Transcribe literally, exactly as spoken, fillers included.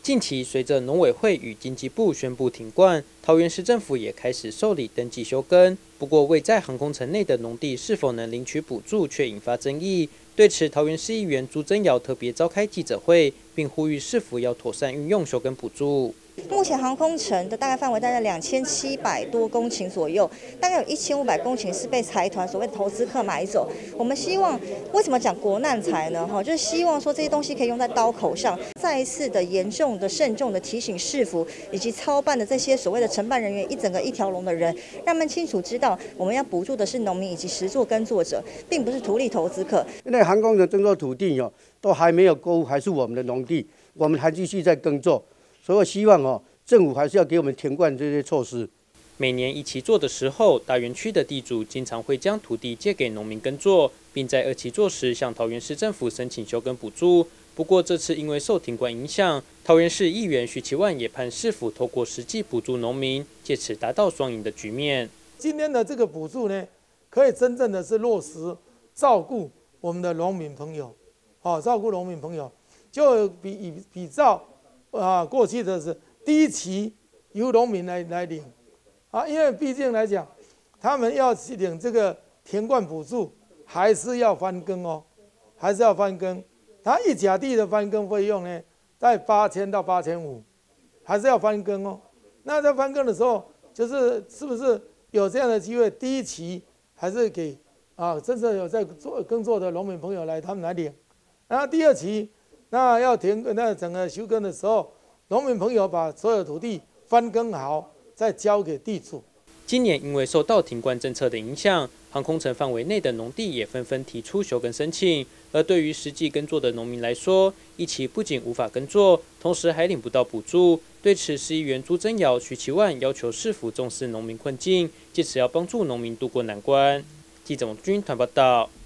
近期，随着农委会与经济部宣布停灌，桃园市政府也开始受理登记休耕。不过，位在航空城内的农地是否能领取补助，却引发争议。对此，桃园市议员朱增尧特别召开记者会，并呼吁市府要妥善运用休耕补助。 目前航空城的大概范围大概两千七百多公顷左右，大概有一千五百公顷是被财团所谓的投资客买走。我们希望，为什么讲国难财呢？哈，就是希望说这些东西可以用在刀口上，再一次的严重的、慎重的提醒市府以及操办的这些所谓的承办人员一整个一条龙的人，让他们清楚知道，我们要补助的是农民以及实作耕作者，并不是图利投资客。 因为航空城征收土地哦，都还没有过户，还是我们的农地，我们还继续在耕作，所以我希望哦。政府还是要给我们停灌这些措施。 每年一期作的时候，大园区的地主经常会将土地借给农民耕作，并在二期作时向桃园市政府申请休耕补助。不过这次因为受停灌影响，桃园市议员徐其万也盼市府透过实际补助农民，借此达到双赢的局面。 今天的这个补助呢，可以真正的是落实照顾我们的农民朋友，啊，照顾农民朋友，就比比照啊过去的是。第一期由农民来来领，啊，因为毕竟来讲，他们要去领这个停灌补助，还是要翻耕哦，还是要翻耕。他一甲地的翻耕费用呢，在八千到八千五，还是要翻耕哦。那在翻耕的时候，就是是不是有这样的机会？第一期还是给啊，真正有在做耕作的农民朋友来，他们来领。然后第二期，那要停那整个休耕的时候。农民朋友把所有土地翻耕好，再交给地主。 今年因为受到停灌政策的影响，航空城范围内的农地也纷纷提出休耕申请。而对于实际耕作的农民来说，一期不仅无法耕作，同时还领不到补助。对此，市议员朱增尧、徐其万要求市府重视农民困境，借此要帮助农民渡过难关。记者王军团报道。